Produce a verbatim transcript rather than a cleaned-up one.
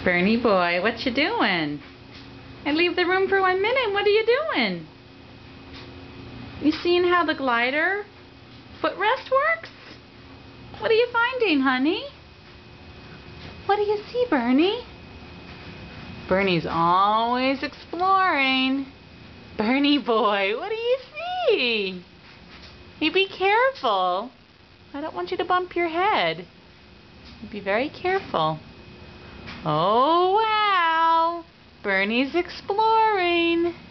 Bernie boy, what you doing? I leave the room for one minute. What are you doing? You seeing how the glider footrest works? What are you finding, honey? What do you see, Bernie? Bernie's always exploring. Bernie boy, what do you see? You be careful. I don't want you to bump your head. Be very careful. Oh, wow. Bernie's exploring.